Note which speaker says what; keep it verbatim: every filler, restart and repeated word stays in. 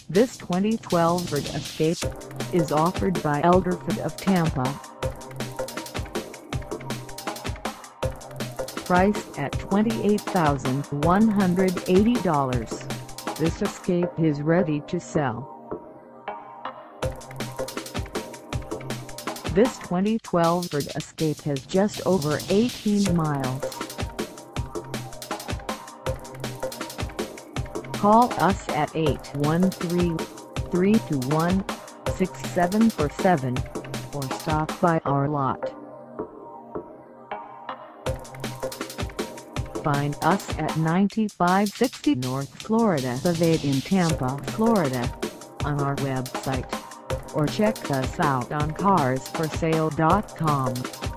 Speaker 1: This twenty twelve Ford Escape is offered by Ford of Tampa. Priced at twenty-eight thousand one hundred eighty dollars, this Escape is ready to sell. This twenty twelve Ford Escape has just over eighteen miles. Call us at eight one three, three two one, six seven four seven or stop by our lot. Find us at ninety-five sixty North Florida Boulevard in Tampa, Florida, on our website, or check us out on cars for sale dot com.